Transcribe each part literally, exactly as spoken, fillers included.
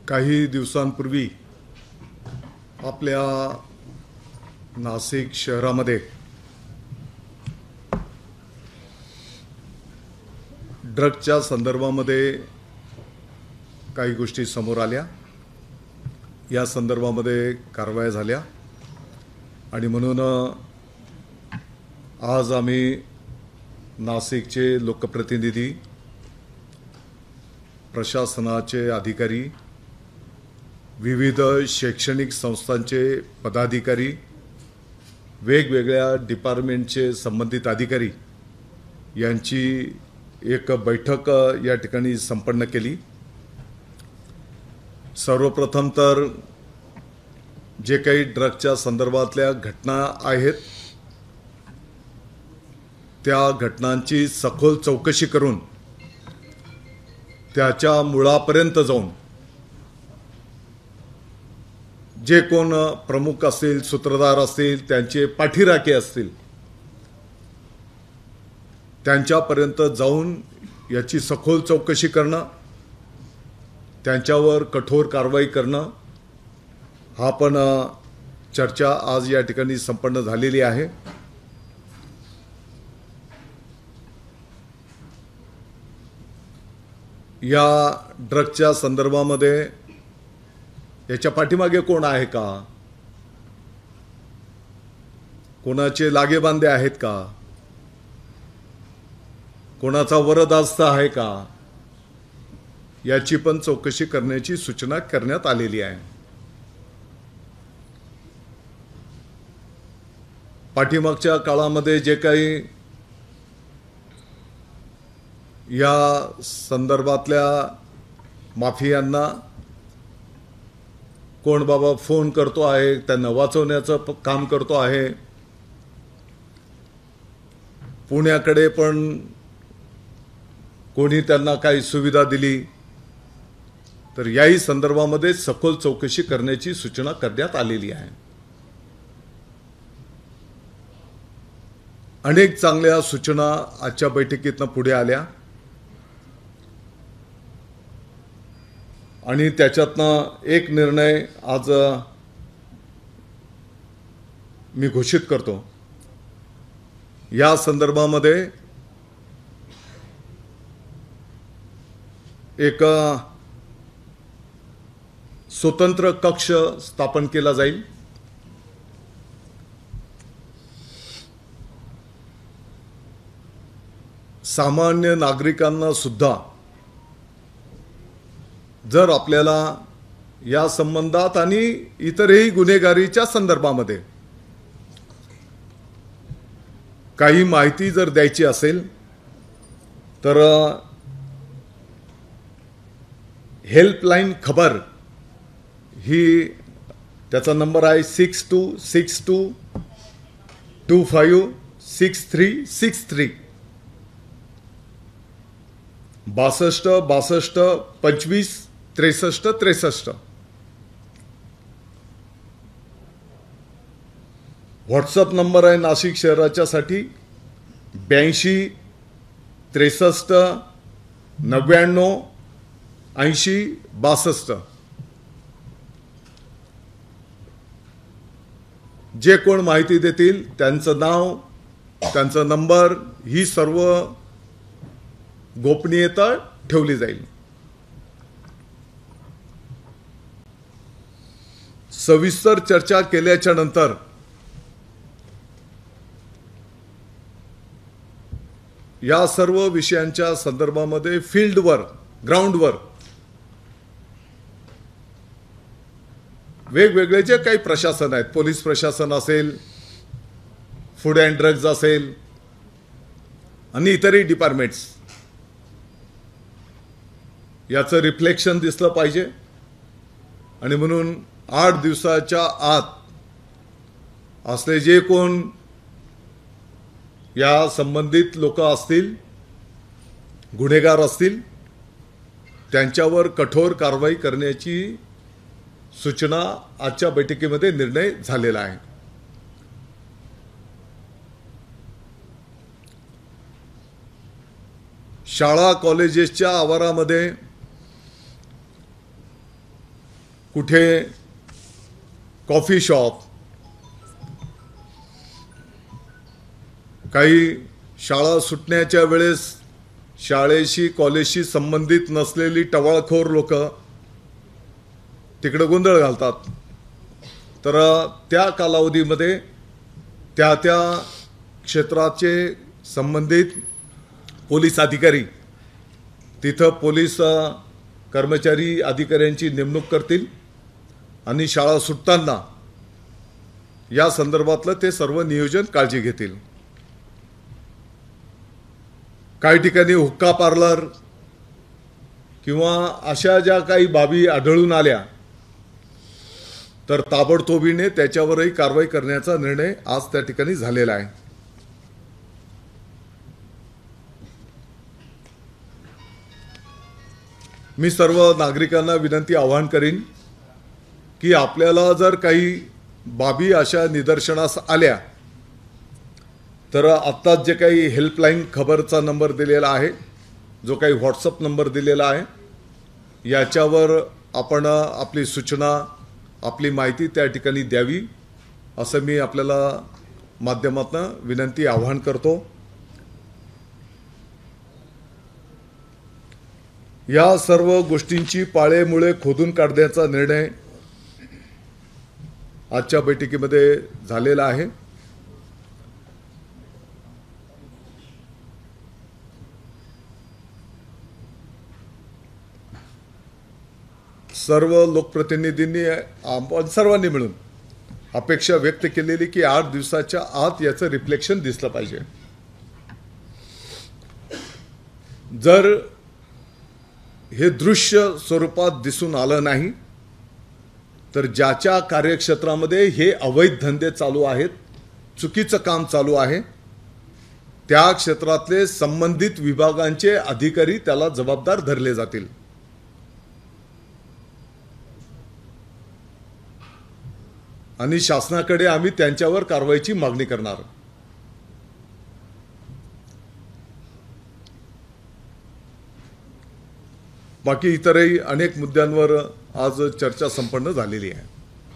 काही दिवसांपूर्वी आपल्या नाशिक शहरामध्ये ड्रग्सच्या संदर्भामध्ये काही गोष्टी समोर आल्या। या संदर्भामध्ये कारवाया झाल्या आणि म्हणून आज आम्ही नाशिकचे लोकप्रतिनिधी, प्रशासनाचे अधिकारी, विविध शैक्षणिक संस्थांचे पदाधिकारी, वेगवेगळ्या डिपार्टमेंटचे संबंधित अधिकारी यांची एक बैठक या ठिकाणी संपन्न केली। सर्वप्रथम तर जे काही ड्रग्सच्या संदर्भातल्या घटना आहेत त्या घटनांची सखोल चौकशी करून त्याच्या मुळापर्यंत जाऊन जे कोण प्रमुख असतील, सूत्रधार असतील, त्यांचे पाठीराखे असतील, त्यांच्यापर्यंत जाऊन याची सखोल चौकशी करणं, त्यांच्यावर कठोर कारवाई करणं हा पण चर्चा आज या ठिकाणी संपन्न झालेली आहे। या ड्रग्सच्या संदर्भामध्ये याच्या पाठीमागे कोण आहे का, कोणाचे लागेबांधे आहेत का, कोणाचा वरदहस्त आहे का, याची पण चौकशी करण्याची सूचना करण्यात आलेली आहे। पाठीमागच्या काळामध्ये जे काही या संदर्भातल्या माफियांना कोण बाबा फोन करतो आहे, त्यांना वाचवण्याचं काम करतो आहे, पुण्याकडे पण कोणी त्यांना काही सुविधा दिली, तर याही संदर्भामध्ये सखोल चौकशी करण्याची सूचना करण्यात आलेली आहे। अनेक चांगल्या सूचना आजच्या बैठकीतनं पुढे आल्या आणि त्याच्यातनं एक निर्णय आज मी घोषित करतो। या संदर्भामध्ये एक स्वतंत्र कक्ष स्थापन केला जाईल। सामान्य नागरिकांना सुद्धा जर आपल्याला या संबंधात आणि इतरही गुन्हेगारीच्या संदर्भामध्ये काही माहिती जर द्यायची असेल तर हेल्पलाईन खबर ही त्याचा नंबर आहे six two six two two five six three six three बासष्ट बासष्ट पंचवीस त्रेसष्ट त्रेसष्ट। व्हॉट्सअप नंबर आहे नाशिक शहराच्यासाठी ब्याऐंशी त्रेसष्ट नव्याण्णव ऐंशी बासष्ट। जे कोण माहिती देतील त्यांचं नाव, त्यांचा नंबर ही सर्व गोपनीयता ठेवली जाईल। सविस्तर चर्चा केल्याच्या नंतर या सर्व विषयांच्या संदर्भामध्ये फील्डवर, ग्राउंडवर वेगवेगळे जे काही प्रशासन आहेत, पोलीस प्रशासन असेल, फूड अँड ड्रग्ज असेल आणि इतरही डिपार्टमेंट्स, याचं रिफ्लेक्शन दिसलं पाहिजे आणि म्हणून आठ दिवसाच्या आत असले जे कोण या संबंधित लोक असतील, गुन्हेगार असतील, त्यांच्यावर कठोर कारवाई करण्याची सूचना आजच्या बैठकीमध्ये निर्णय झालेला आहे। शाळा कॉलेजेसच्या आवारामध्ये कुठे कॉफी शॉप, काही शाळा सुटण्याच्या वेळेस शाळेशी कॉलेजशी संबंधित नसलेली टवाळखोर लोक तिकडे गोंधळ घालतात. तर त्या कालावधीमध्ये त्या त्या क्षेत्राचे संबंधित पोलीस अधिकारी तिथं पोलीस कर्मचारी अधिकाऱ्यांची नेमणूक करतील आणि शाळा सुटताना या संदर्भातलं ते सर्व नियोजन काळजी घेतील. काही ठिकाणी हुक्का पार्लर किंवा अशा ज्या काही बाबी आढळून आल्या तर ताबडतोबीने त्याच्यावरही कारवाई करण्याचा निर्णय आज त्या ठिकाणी झालेला आहे. मी सर्व नागरिकांना विनंती आवाहन करीन की आपल्याला जर काही बाबी अशा निदर्शनास आल्या तर आत्ताच जे काही हेल्पलाईन खबरचा नंबर दिलेला आहे, जो काही व्हॉट्सअप नंबर दिलेला आहे, याच्यावर आपण आपली सूचना आपली माहिती त्या ठिकाणी द्यावी असं मी आपल्याला माध्यमातून विनंती आवाहन करतो. या सर्व गोष्टींची पाळेमुळे खोदून काढण्याचा निर्णय आजच्या बैठकीमध्ये झालेला आहे. सर्व लोकप्रतिनिधींनी आपण सर्वांनी मिळून अपेक्षा व्यक्त केलेली की आठ दिवसाच्या आत याचं रिफ्लेक्शन दिसलं पाहिजे. जर हे दृश्य स्वरूपात दिसून आलं नाही तर ज्याच्या कार्यक्षेत्रामध्ये हे अवैध धंदे चालू आहेत, चुकीचं काम चालू आहे, त्या क्षेत्रातले संबंधित विभागांचे अधिकारी त्याला जबाबदार धरले जातील. आणि शासनाकडे आम्ही त्यांच्यावर कारवाईची मागणी करणार. बाकी इतरही अनेक मुद्द्यांवर आज चर्चा संपन्न झालेली आहे.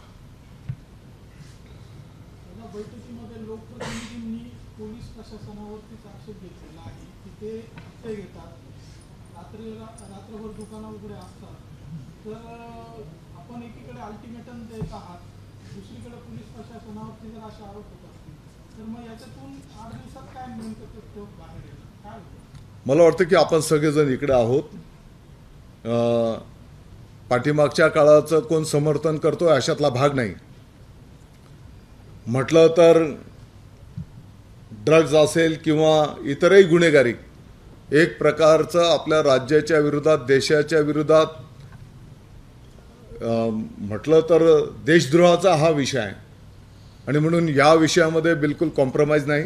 बैठकीमध्ये लोकप्रतिनिधींनी पोलीस प्रशासनावरती आक्षेप घेतलेला आहे की ते हप्ते घेतात, रात्री रात्रभर दुकानं वगैरे असतात. तर आपण एकीकडे अल्टिमेटम देत आहात, दुसरीकडे पोलीस प्रशासनावरती जर असे आरोप होत असतील तर मग याच्यातून आठ दिवसात काय नेमकं बाहेर येईल काय होतं? मला वाटतं की आपण सगळेजण इकडे आहोत. पाठीमागच्या काळाचं कोण समर्थन करतो अशातला भाग नाही. म्हटलं तर ड्रग्ज असेल किंवा इतरही गुन्हेगारी एक प्रकारचं आपल्या राज्याच्या विरोधात, देशाच्या विरोधात म्हटलं तर देशद्रोहाचा हा विषय आहे आणि म्हणून या विषयामध्ये बिलकुल कॉम्प्रोमाइज नाही.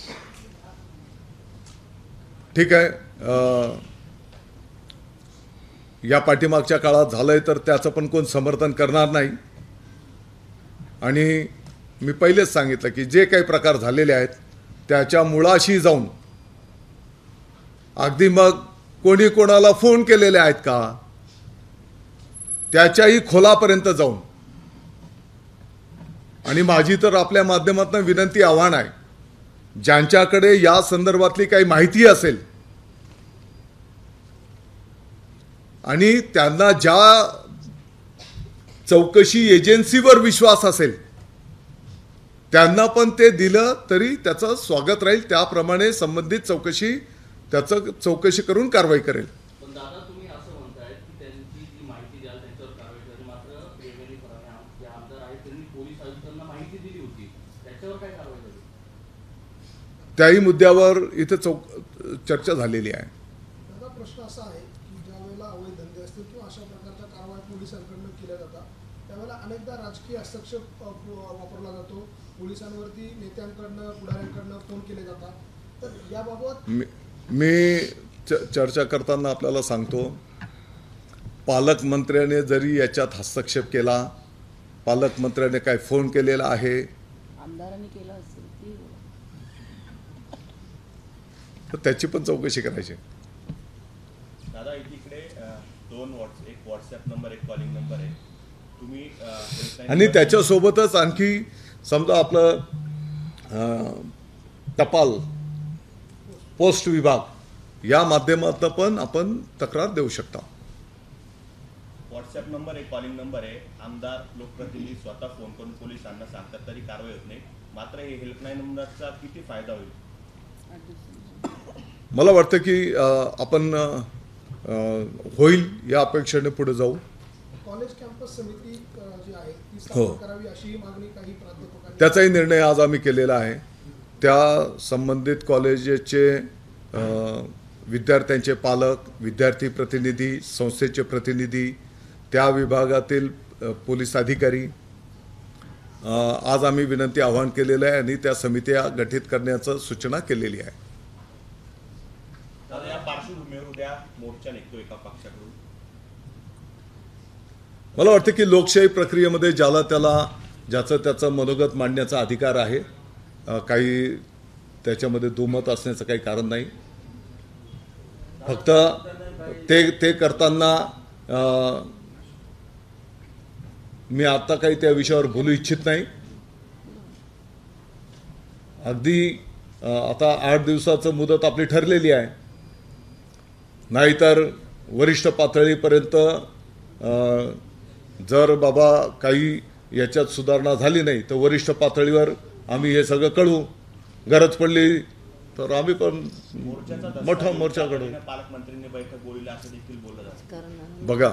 ठीक आहे, या पाठीमागच्या काळात झालंय तर त्याचं पण कोण समर्थन करणार नाही. आणि मी पहिलेच सांगितलं की जे काही प्रकार झालेले आहेत त्याच्या मुळाशी जाऊन, अगदी मग कोणी कोणाला फोन केलेले आहेत का त्याच्याही खोलापर्यंत जाऊन, आणि माझी तर आपल्या माध्यमातून विनंती आव्हान आहे, ज्यांच्याकडे या संदर्भातली काही माहिती असेल आणि त्यांना ज्या चौकशी एजन्सीवर विश्वास असेल त्यांना पण ते दिलं तरी त्याचं स्वागत राहील. त्याप्रमाणे संबंधित चौकशी त्याचं चौकशी करून कारवाई करेल. पण दादा तुम्ही असं म्हणताय की त्यांची जी माहिती द्याल त्यांच्यावर कारवाई करेल, मात्र प्रेमनी फराने जे आमदार आहेत त्यांनी पोलीस आयुक्तांना माहिती दिली होती, त्याच्यावर काय कारवाई झाली? त्याही मुद्द्यावर इथे चौक चर्चा झालेली आहे. दादा प्रश्न असा आहे की ज्या वेळेला अवैध धंदे असतील किंवा अशा प्रकारच्या कारवाई पोलिसांकडून केल्या जातात त्यावेळेला अनेकदा राजकीय हस्तक्षेप वापरला जातो, पोलिसांवरती नेत्यांकडनं पुढाऱ्यांकडनं फोन केले जातात. तर याबाबत मी चर्चा करताना आपल्याला सांगतो, पालकमंत्र्याने जरी याच्यात हस्तक्षेप केला, पालकमंत्र्याने काय फोन केलेला आहे, आमदारांनी केला असेल ती तर त्याची पण चौकशी करायची. दादा एकीकडे दोन व्हॉट्स एक व्हॉट्सॲप नंबर एक कॉलिंग नंबर आहे तुम्ही अ, helpline आणि त्याच्यासोबतच आणखी समजा आपलं अं, टपाल पोस्ट विभाग या माध्यमातून पण आपण तक्रार देऊ शकता. व्हॉट्सअप नंबर आहे, कॉलिंग नंबर आहे. आमदार लोकप्रतिनिधी स्वतः फोन करून पोलिसांना सांगतात तरी कारवाई होत नाही. मात्र हे हेल्पलाईन नंबरचा किती फायदा होईल? आठ दिवसांनी. मला वाटतं की अं, आपण अं, होईल या अपेक्षेने पुढे जाऊ. कॉलेज कॅम्पस समिती अ, जी आहे ती हो. स्थापन करावी अशी मागणी काही प्राध्यापकांनी त्याचाही निर्णय आज आम्ही केलेला आहे. त्या संबंधित कॉलेजेसचे अं, विद्यार्थ्यांचे पालक, विद्यार्थी प्रतिनिधी, संस्थेचे प्रतिनिधी, त्या विभागातील अ, पोलीस अधिकारी अ, आज आम्ही विनंती आवाहन केलेलं आहे आणि त्या समित्या गठीत करण्याचं सूचना केलेली आहे. दादा, या पार्श्वभूमीवर उद्या मोर्चा निघतो एका पक्षाकडून. मला वाटतं की लोकशाही प्रक्रियेमध्ये ज्याला त्याला ज्याचं त्याचं मनोगत मांडण्याचा अधिकार आहे. अ, काही त्याच्यामध्ये दुमत असण्याचं काही कारण नाही. फक्त ते ते करताना अ, मी आता काही त्या विषयावर बोलू इच्छित नाही. अगदी अ, आता आठ दिवसाचं मुदत आपली ठरलेली आहे. नाहीतर वरिष्ठ पातळीपर्यंत अ, जर बाबा काही याच्यात सुधारणा झाली नाही तर वरिष्ठ पातळीवर आम्ही हे सगळं कळवू. गरज पडली तर आम्ही पण मोर्चाचा दसरा मोठा येईल. मोर्चा त्या काढू. पद्धतीने पालकमंत्र्यांनी बैठक बोलवली असं देखील बोललं जातं. कारण बघा,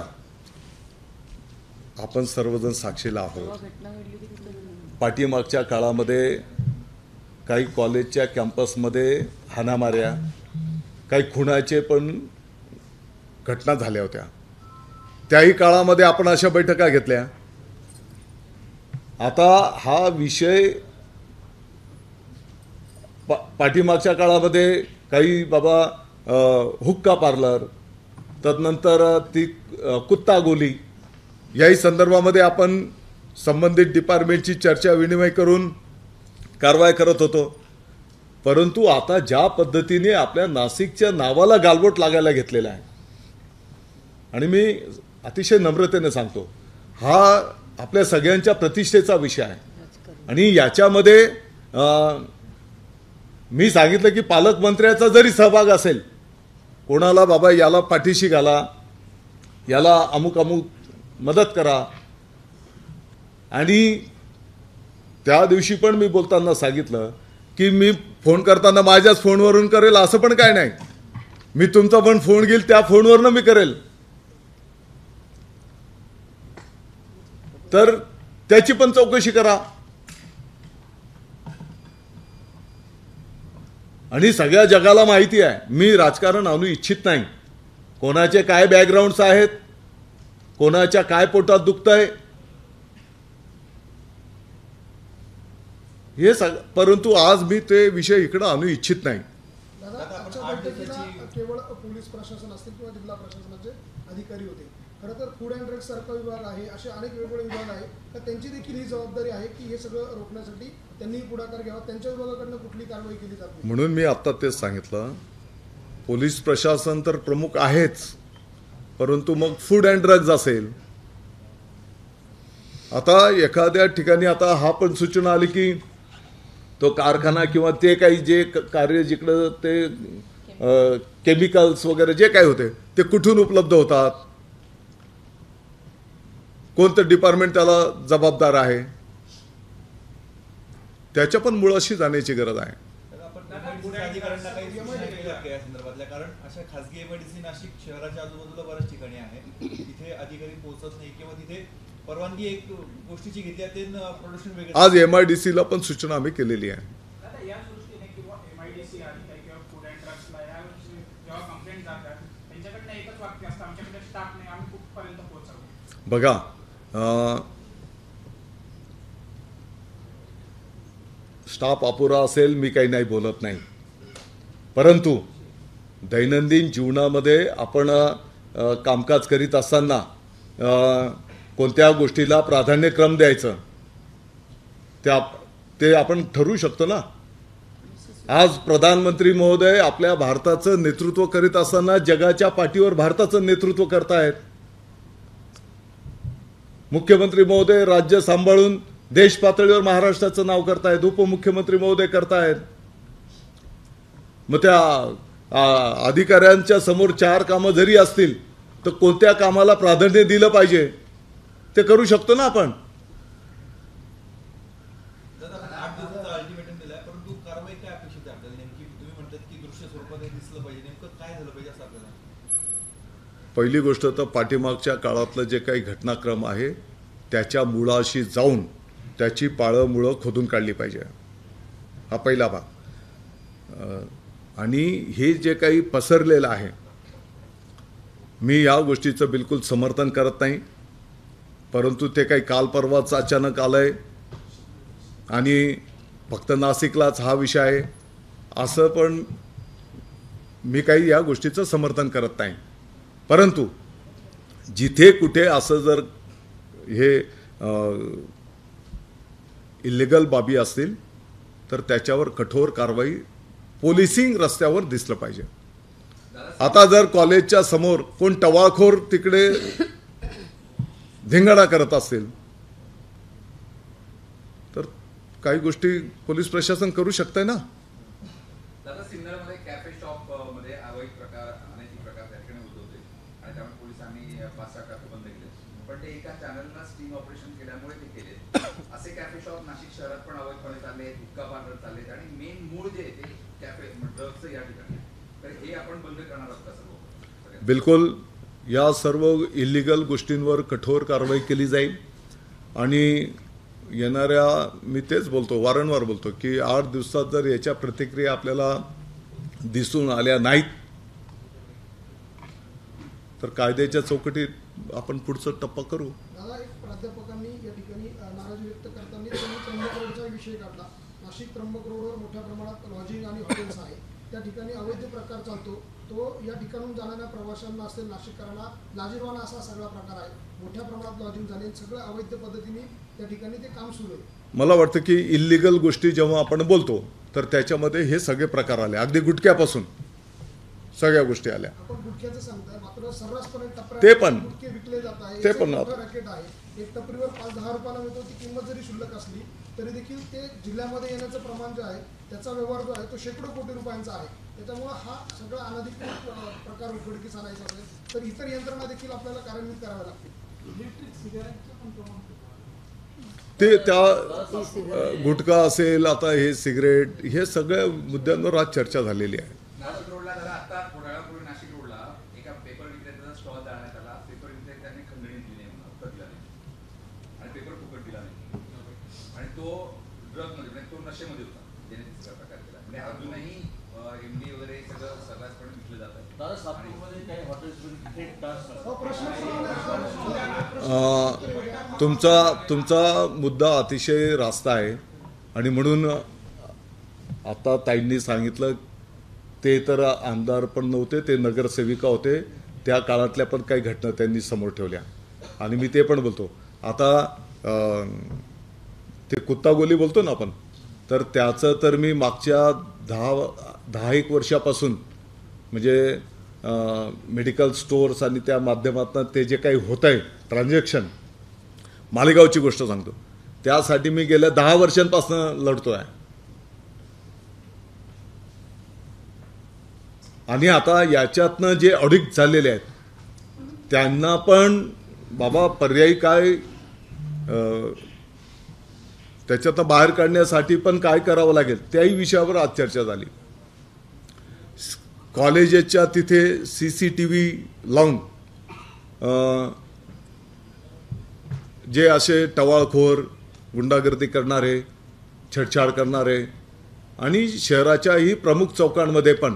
आपण सर्वजण साक्षीला आहोत. जेव्हा घटना घडली होती तिथं पाठीमागच्या काळामध्ये काही कॉलेजच्या कॅम्पसमध्ये हाणामाऱ्या, काही खुनाचे पण घटना झाल्या होत्या. त्याही काळामध्ये आपण अशा बैठका घेतल्या. आता हा विषय पा पाठीमागच्या काळामध्ये काही बाबा अ, हुक्का पार्लर, तदनंतर ती अ, कुत्ता गोली, याही संदर्भामध्ये आपण संबंधित डिपार्टमेंटची चर्चा विनिमय करून कारवाई करत होतो. परंतु आता ज्या पद्धतीने आपल्या नाशिकच्या नावाला गालबोट लागायला घेतलेला आहे, आणि मी अतिशय नम्रतेने सांगतो, हा आपल्या सगळ्यांच्या प्रतिष्ठेचा विषय आहे. राजकारण आणि याच्यामध्ये अं, मी सांगितलं की पालकमंत्र्याचा जरी सहभाग असेल, कोणाला बाबा याला पाठीशी घाला, याला अमुक अमुक मदत करा. आणि त्या दिवशी पण मी बोलताना सांगितलं की मी फोन करताना माझ्याच फोनवरून करेल असं पण काय नाही. मी तुमचा पण फोन घेईल, त्या फोनवरनं मी करेल. तर त्याची पण चौकशी करा. आणि सगळ्या जगाला माहिती आहे मी राजकारण आणू इच्छित नाही. कोणाचे काय बॅकग्राऊंड्स आहेत, कोणाच्या काय पोटात दुखतंय हे सग परंतु आज मी ते विषय इकडे आणू इच्छित नाही. दादा, दादा, आपण आजच्या आठ बैठकीला दिवसाची- केवळ पोलीस प्रशासन असतील किंवा जिल्हा प्रशासनाचे अधिकारी होते. खरं तर फूड अँड ड्रग्स सारखा विभाग आहे, असे अनेक वेगवेगळे विभाग आहे, तर त्यांची देखील ही जबाबदारी आहे की हे सगळं रोखण्यासाठी त्यांनी पुढाकार घ्यावा. त्यांच्या विभागाकडनं कुठली कारवाई केली जात नाही. म्हणून मी आत्ता तेच सांगितलं, पोलीस प्रशासन तर प्रमुख आहेच, परंतु मग फूड अँड ड्रग्ज असेल. आता एखाद्या ठिकाणी आता हा पण सूचना आली की तो कारखाना किंवा ते काही जे क- कार्य जिकडं ते केमिकल्स वगैरे जे काही होते ते कुठून उपलब्ध होतात, कोणतं डिपार्टमेंट त्याला जबाबदार आहे, त्याच्या पण मुळाशी जाण्याची गरज आहे. तर आपण एमआयडीसी अधिकाऱ्यांना काही सूचना केल्या का या संदर्भातल्या? कारण अशा खासगी एमआयडीसी नाशिक शहराच्या आजूबाजूला बऱ्याच ठिकाणी आहे, तिथे अधिकारी पोहोचत नाही किंवा तिथे परवानगी एक गोष्टीची घेतली आहे, ते प्रोडक्शन वेगळं. आज एमआयडीसीला पण सूचना आम्ही केलेली आहे. दादा, या दृष्टीने किंवा एमआयडीसी अधिकारी किंवा फूड अँड ड्रग्सला या जेव्हा कंप्लेंट जातात त्यांच्याकडनं एकच वाक्य असतं, आमच्याकडे स्टाफ नाही, आम्ही कुठपर्यंत पोहोचवू. बघा, अं, स्टाफ अपुरा असेल मी काही नाही बोलत नाही, परंतु दैनंदिन जीवनामध्ये आपण अं, कामकाज करीत असताना अं, कोणत्या गोष्टीला प्राधान्यक्रम द्यायचं त्या ते आपण ठरवू शकतो ना. आज प्रधानमंत्री महोदय आपल्या भारताचं नेतृत्व करीत असताना जगाच्या पाठीवर भारताचं नेतृत्व करतायत. मुख्यमंत्री महोदय राज्य सांभाळून देश पातळीवर महाराष्ट्राचं नाव करतायत, उपमुख्यमंत्री महोदय करतायत. मग त्या आ, अधिकाऱ्यांच्या समोर चार कामं जरी असतील तर कोणत्या कामाला प्राधान्य दिलं पाहिजे ते करू शकतो ना आपण. दादा, आठ दिवसाचा अल्टिमेटम दिलाय, परंतु कारवाई काय अपेक्षित आहे आपल्याला नेमकी? तुम्ही म्हणतात की दृश्य स्वरूपात हे दिसलं पाहिजे, नेमकं काय झालं पाहिजे असं आपल्याला? पहिली गोष्ट तर पाठीमागच्या काळातलं जे काही घटनाक्रम आहे त्याच्या मुळाशी जाऊन त्याची पाळंमुळं खोदून काढली पाहिजे, हा पहिला भाग. अं, आणि हे जे काही पसरलेलं आहे, मी या गोष्टीचं बिलकुल समर्थन करत नाही, परंतु ते काही काल परवाच अचानक आलंय आणि फक्त नाशिकलाच हा विषय आहे असं पण मी काही या गोष्टीचं समर्थन करत नाही. परंतु जिथे कुठे असं जर हे इल्लिगल बाबी असतील तर त्याच्यावर कठोर कारवाई पोलिसिंग रस्त्यावर दिसलं पाहिजे. आता जर कॉलेजच्या समोर कोण टवाळखोर तिकडे धिंगाणा करत असेल तर काही गोष्टी पोलीस प्रशासन करू शकतंय ना. दादा, सिन्नरमध्ये कॅफे शॉप मध्ये अवैध प्रकार अनैतिक प्रकार त्या ठिकाणी होत होते आणि त्यामुळे पोलिसांनी पाच सहा कॅफे बंद केले, पण ते एका चॅनलला स्टिंग ऑपरेशन केल्यामुळे ते केले. असे कॅफे शॉप नाशिक शहरात पण अवैधपणे चालले, हुक्का पार्लर चालले आणि मेन मूळ जे आहे ते कॅफे ड्रग्सचं या ठिकाणी. तर हे आपण बंद करणार आहोत का सर्व? बिलकुल, या सर्व इल्लिगल गोष्टींवर कठोर कारवाई केली जाईल. आणि येणाऱ्या, मी तेच बोलतो, वारंवार बोलतो की आठ दिवसात जर याच्या प्रतिक्रिया आपल्याला दिसून आल्या नाहीत तर कायद्याच्या चौकटीत आपण पुढचा टप्पा करू. दादा, एक प्राध्यापकांनी या ठिकाणी नाराजी व्यक्त करताना त्यांनी त्र्यंबक रोडचा विषय काढला. नाशिक त्र्यंबक रोडवर मोठ्या प्रमाणात लॉजिंग आणि हॉटेल्स आहे, त्या ठिकाणी अवैध प्रकार चालतो. तो या ठिकाणून जाणाऱ्या प्रवाशांना असेल, नाशिककरांना लाजीरवाणा असा सगळा प्रकार आहे. मोठ्या प्रमाणात लॉजिंग झाले, सगळं अवैध पद्धतीने त्या ठिकाणी ते काम सुरू आहे. मला वाटतं की इल्लिगल गोष्टी जेव्हा आपण बोलतो तर त्याच्यामध्ये हे सगळे प्रकार आले, अगदी गुटख्यापासून सगळ्या गोष्टी आल्या. आपण गुटख्याचं सांगताय, मात्र सर्रासपणे टपऱ्यात ते पण गुटखे विकले जात आहे. ते पण रॅकेट आहे. एक टपरीवर पाच दहा रुपयाला मिळतो, ती किंमत जरी शुल्लक असली तरी देखील ते जिल्ह्यामध्ये येण्याचं प्रमाण जे आहे त्याचा व्यवहार जो आहे तो शेकडो कोटी रुपयांचा आहे. त्याच्यामुळे हा सगळा अनधिकृत प्रकार उघडकीस आणायचा असेल तर इतर यंत्रणा देखील आपल्याला कार्यान्वित कराव्या लागतील. इलेक्ट्रिक सिगारेटचं पण प्रमाण ते त्या गुटखा असेल, आता हे सिगरेट, हे सगळ्या मुद्द्यांवर आज चर्चा झालेली आहे. नाशिक रोडला दादा, आता थोड्या वेळापूर्वी नाशिक रोडला एका पेपर विक्रेत्याचा स्टॉल जाळण्यात आला. पेपर विक्रेत्याने खंडणी दिली नाही, म्हणून उत्तर दिला नाही आणि पेपर फुकट दिला नाही आणि तो ड्रग मध्ये म्हणजे तो नशेमध्ये होता, त्याने तिसरा प्रकार केला. म्हणजे अजूनही एमडी वगैरे सगळं सर्रासपणे विकलं जात आहे. दादा, सातपूरमध्ये काही हॉटेल्समध्ये थेट टास्क अं, तुमचा तुमचा मुद्दा अतिशय रास्त आहे आणि म्हणून आता ताईंनी सांगितलं ते तर आमदार पण नव्हते, ते नगरसेविका होते, त्या काळातल्या पण काही घटना त्यांनी समोर ठेवल्या. आणि मी ते पण बोलतो, आता अं, ते कुत्तागोली बोलतो ना आपण, तर त्याचं तर मी मागच्या दहा दहा एक वर्षापासून म्हणजे मेडिकल स्टोअर्स आणि त्या माध्यमातून ते जे काही होत आहे ट्रान्झॅक्शन, मालेगावची गोष्ट सांगतो, त्यासाठी मी गेल्या दहा वर्षांपासून लढतो आहे. आणि आता याच्यातनं जे ऑडिट झालेले आहेत त्यांना पण बाबा पर्यायी काय, त्याच्यातनं बाहेर काढण्यासाठी पण काय करावं लागेल त्याही विषयावर आज चर्चा झाली. कॉलेजेसच्या तिथे सी सी टी व्ही लावून जे असे टवाळखोर, गुंडागर्दी करणारे, छेडछाड करणारे आणि शहराच्याही प्रमुख चौकांमध्ये पण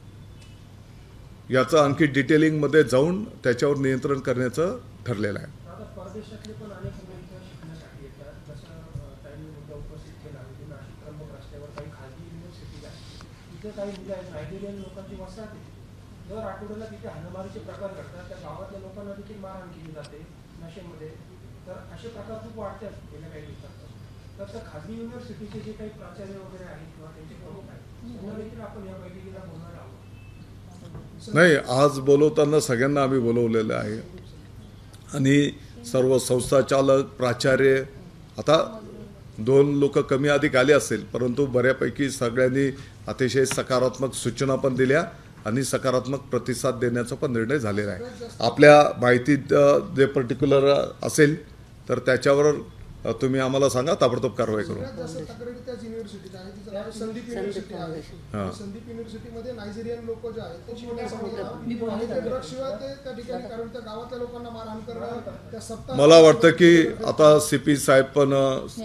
याचं आणखी डिटेलिंगमध्ये जाऊन त्याच्यावर नियंत्रण करण्याचं ठरलेलं आहे. आता परदेशातले पण अनेक मुलं इथं शिकण्यासाठी येतात. जसं त्यांनी मुद्दा उपस्थित केला की नाशिक त्र्यंबक रस्त्यावर काही खाजगी युनिव्हर्सिटी आहे, तिथे काही मुलं आहेत, नायजेरियन लोकांची वसाहत आहे. दर आठवड्याला तिथे हाणामारीचे प्रकार घडतात, त्या गावातल्या लोकांना देखील मारहाण केली जाते नशेमध्ये. तर असे प्रकार खूप वाढतात गेल्या काही दिवसात. तर त्या खाजगी युनिव्हर्सिटीचे जे काही प्राचार्य वगैरे आहेत किंवा त्यांचे प्रमुख आहेत त्यांना देखील आपण या बैठकीला बोलणार आहोत. नाही, आज बोलवताना सगळ्यांना आम्ही बोलवलेलं आहे आणि सर्व संस्था चालक, प्राचार्य, आता दोन लोक कमी अधिक आले असेल, परंतु बऱ्यापैकी सगळ्यांनी अतिशय सकारात्मक सूचना पण दिल्या आणि सकारात्मक प्रतिसाद देण्याचा पण निर्णय झालेला आहे. आपल्या माहितीत जे पर्टिक्युलर असेल तर त्याच्यावर तुम्ही आम्हाला सांगा, ताबडतोब कारवाई करू. सगळ्यात जास्त तक्रारी त्याच युनिव्हर्सिटीत आहे, तिचं नाव संदीप युनिव्हर्सिटी आहे. हां. संदीप युनिव्हर्सिटीमध्ये नायजेरियन लोक जे आहेत ते शिकण्यासाठी आणि ते ड्रग्स शिवाय ते त्या ठिकाणी, कारण त्या गावातल्या लोकांना मारहाण करणं, त्या सप्ताह मला वाटतं की आता सी पी साहेब पण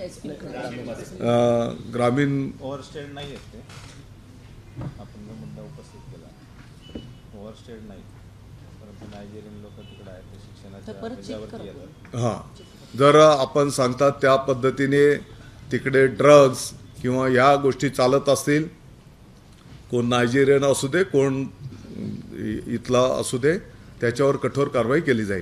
अं, ग्रामीण ओव्हरस्टेड नाही आहेत ते, आपण जो मुद्दा उपस्थित केला ओव्हरस्टेड नाही, परंतु नायजेरियन लोक तिकडे आहेत ते शिक्षणाच्या ह्याच्यावरती येतात. हां, जर आपण सांगतात त्या पद्धतीने तिकडे ड्रग्स किंवा ह्या गोष्टी चालत असतील, कोण नायजेरियन असू दे, कोण इथला असू दे, त्याच्यावर कठोर कारवाई केली जाईल.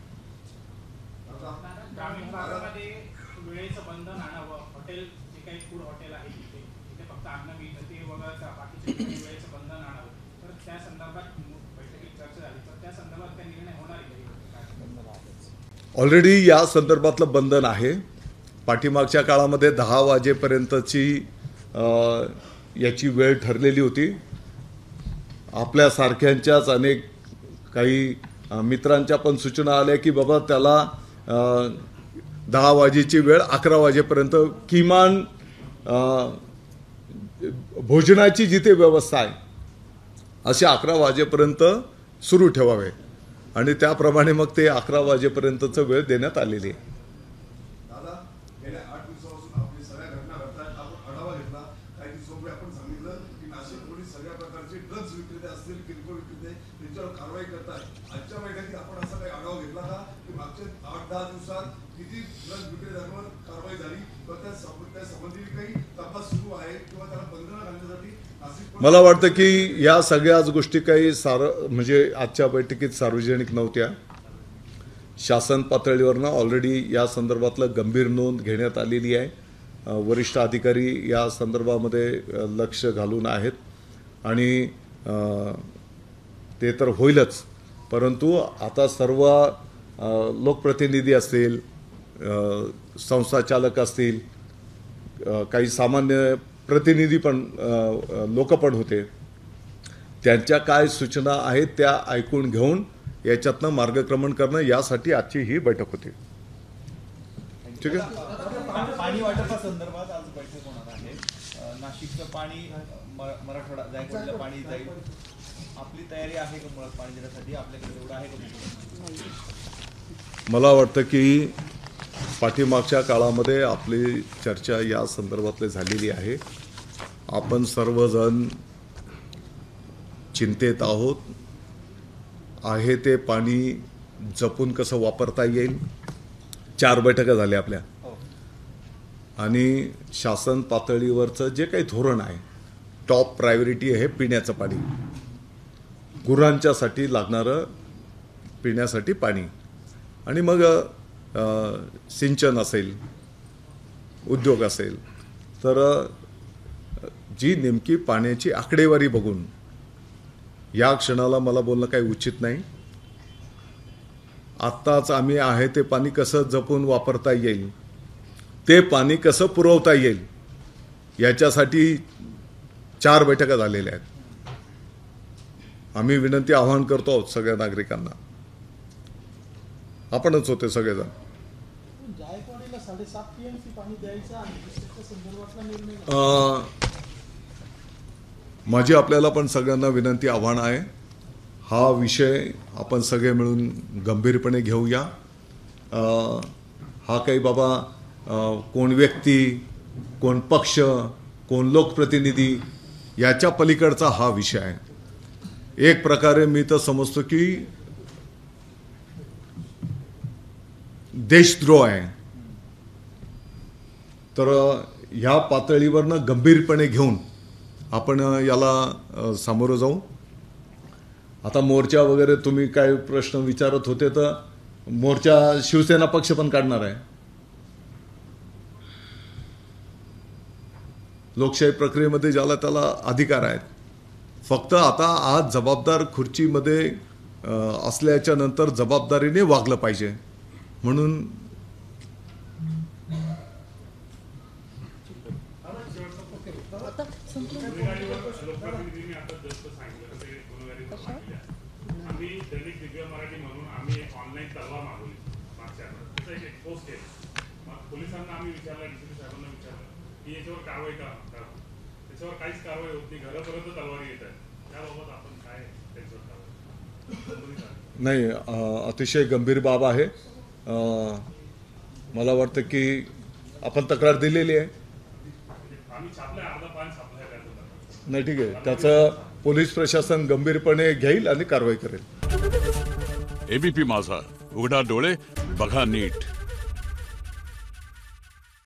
ग्रामीण भागामध्ये वेळेचं बंधन आणावं. हॉटेल जे काही फूड हॉटेल आहे तिथे तिथे फक्त अन्न मिळतं ते वगळता बाकीच्या ठिकाणी वेळेचं बंधन आणावं. तर त्या संदर्भात बैठकीत चर्चा झाली, तर त्या संदर्भात काय निर्णय होणार आहे? ऑलरेडी या संदर्भातलं बंधन आहे. पाठीमागच्या काळामध्ये दहा वाजेपर्यंतची याची वेळ ठरलेली होती. आपल्यासारख्यांच्याच अनेक काही मित्रांच्या पण सूचना आल्या की बाबा त्याला दहा वाजेची वेळ अकरा वाजेपर्यंत किमान भोजनाची जिथे व्यवस्था आहे असे अकरा वाजेपर्यंत सुरू ठेवावे आणि त्याप्रमाणे मग ते अकरा वाजेपर्यंतचं वेळ देण्यात आलेली आहे. दादा, गेल्या आठ दिवसापासून आपली सगळ्या घटना घडतात. आपण आढावा घेतला. काही दिवसापूर्वी आपण सांगितलं की नाशिक पोलीस सगळ्या प्रकारचे ड्रग्ज विक्रेते असतील, किरकोळ विक्रेते, त्यांच्यावर कारवाई करतात. आजच्या बैठकीत आपण असा काही आढावा घेतला का की मागच्या आठ दहा दिवसात किती ड्रग्ज विक्रेत्यांवर कारवाई झाली, तर त्या संबंधी काही तपास सुरू आहे किंवा त्याला बंधनं घालण्यासाठी मला वाटतं की या सगळ्याच गोष्टी काही सार म्हणजे आजच्या बैठकीत सार्वजनिक नव्हत्या. शासन पातळीवरनं ऑलरेडी या संदर्भातलं गंभीर नोंद घेण्यात आलेली आहे. वरिष्ठ अधिकारी या संदर्भामध्ये लक्ष घालून आहेत आणि ते तर होईलच, परंतु आता सर्व लोकप्रतिनिधी असतील, संस्था चालक असतील, काही सामान्य प्रतिनिधी पण लोक पण होते, त्यांच्या काय सूचना आहेत त्या ऐकून घेऊन याच्यातनं मार्गक्रमण करणं यासाठी आजची ही बैठक होती. ठीक आहे. पाणी वाटपासंदर्भात आज बैठक होणार आहे. नाशिकचं पाणी मराठवाडा जायकवाडीला पाणी जाईल. आपली तयारी आहे का मुळात पाणी देण्यासाठी? आपल्याकडे एवढं आहे का? मला वाटतं की पाठीमागच्या काळामध्ये आपली चर्चा या संदर्भातली झालेली आहे. आपण सर्वजण चिंतेत आहोत. आहे ते पाणी जपून कसं वापरता येईल. चार बैठका झाल्या आपल्या आणि शासन पातळीवरचं जे काही धोरण आहे, टॉप प्रायोरिटी आहे पिण्याचं पाणी, गुरांच्यासाठी लागणारं पिण्यासाठी पाणी, आणि मग सिंचन असेल, उद्योग असेल. तर जी नेमकी पाण्याची आकडेवारी बघून या क्षणाला मला बोलणं काही उचित नाही. आत्ताच आम्ही आहे ते पाणी कसं जपून वापरता येईल, ते पाणी कसं पुरवता येईल, याच्यासाठी चार बैठका झालेल्या आहेत. आम्ही विनंती आवाहन करतो आहोत सगळ्या नागरिकांना. आपणच होते सगळेजण. जायकवाडीला साडेसात टीएमसी पाणी द्यायचं आहे, त्याच्या संदर्भातला निर्णय. माझी आपल्याला पण सगळ्यांना विनंती आव्हान आहे, हा विषय आपण सगळे मिळून गंभीरपणे घेऊया. हा काही बाबा कोण व्यक्ती, कोण पक्ष, कोण लोकप्रतिनिधी याच्या पलीकडचा हा विषय आहे. एक प्रकारे मी तर समजतो की देशद्रोह आहे. तर ह्या पातळीवरनं गंभीरपणे घेऊन आपण याला सामोरं जाऊ. आता मोर्चा वगैरे तुम्ही काय प्रश्न विचारत होते, तर मोर्चा शिवसेना पक्ष पण काढणार आहे. लोकशाही प्रक्रियेमध्ये ज्याला त्याला अधिकार आहेत. फक्त आता आज जबाबदार खुर्चीमध्ये असल्याच्या नंतर जबाबदारीने वागलं पाहिजे. म्हणून आता संपलं. लोकप्रतिनिधींनी आता जस्ट सांगितलं ते गुन्हेगारी मागल्या. आम्ही दैनिक दिव्य मराठी म्हणून आम्ही एक ऑनलाईन तलवार मागवली मागच्या आठवड्यात. त्याचा एक पोस्ट केला. मग पोलिसांना आम्ही विचारलं, डीसीपी साहेबांना विचारलं की याच्यावर कारवाई करा. त्याच्यावर काहीच कारवाई होत नाही, घरापर्यंत तलवारी येत आहे. त्याबाबत आपण काय त्यांच्यावर कारवाई? नाही, अ, अतिशय गंभीर बाब आहे. अ, मला वाटतं की आपण तक्रार दिलेली आहे. आम्ही छापलाय, अर्धा पान छापलाय त्याचं. नाही, ठीक आहे, त्याचं पोलीस प्रशासन गंभीरपणे घेईल आणि कारवाई करेल. एबीपी माझा, उघडा डोळे बघा नीट.